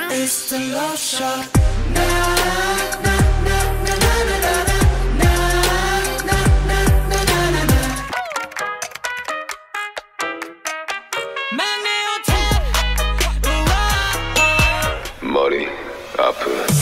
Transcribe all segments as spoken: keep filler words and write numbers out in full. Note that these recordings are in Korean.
It's the love shot. Na na na na na na na na na na na na na. 머리 아프다.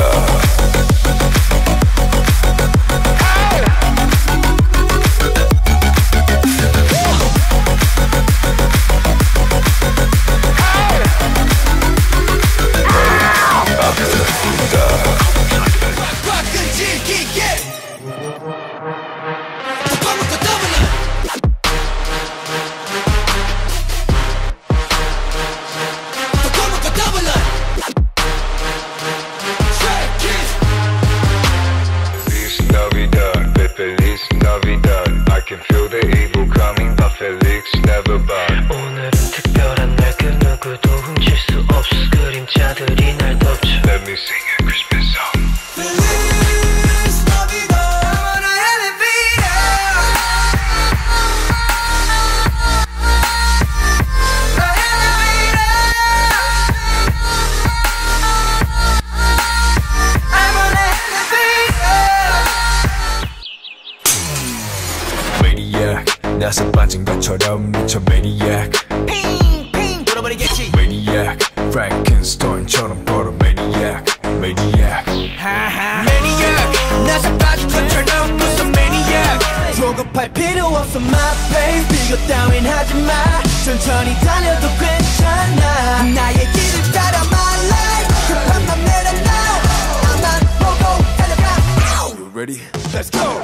Felix Navidad I can feel the evil coming but Felix never bad 오늘은 특별한 날 그 누구도 훔칠 수 없어 그림자들이 날 덮쳐 Let me sing a Christmas song Feliz Navidad I'm on a Hellevator A Hellevator I'm on a Hellevator Maniac 나서 빠진 것처럼 미쳐 Maniac 핑핑 돌아버리겠지 Maniac Frankenstein처럼 걸어 Maniac Maniac Maniac 나서 빠진 것처럼 무슨 Maniac 조급할 필요 없어 my pain 비교 따윈 하지마 천천히 달려도 괜찮아 나의 길을 따라 my life 급한 맘 내려놔 나만 보고 달려가 You ready? Let's go